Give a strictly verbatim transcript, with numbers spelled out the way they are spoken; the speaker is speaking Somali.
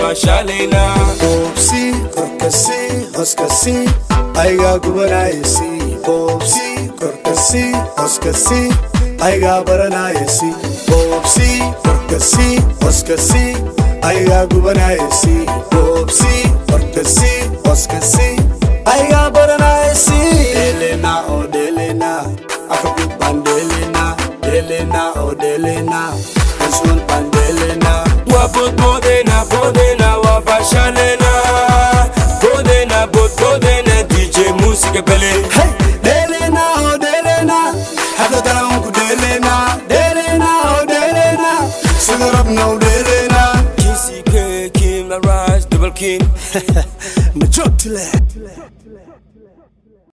fashalena. Popsi, korkasi, hoskasi, aiga gubanayasi. Popsi, korkasi, hoskasi, aiga baranayasi. Popsi, korkasi, hoskasi, aiga gubanayasi. Popsi, korkasi, hoskasi, aiga baranayasi. Delena oh delena, akabu bandelena. Delena oh delena, azul bandelena. Wa bot bodena bodena wa fashalena. Bodena bot bodena D J music pele. Hey.